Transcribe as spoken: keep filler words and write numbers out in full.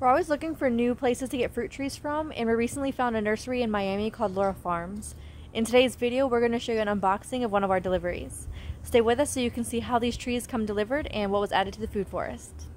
We're always looking for new places to get fruit trees from, and we recently found a nursery in Miami called Lara Farms. In today's video, we're going to show you an unboxing of one of our deliveries. Stay with us so you can see how these trees come delivered and what was added to the food forest.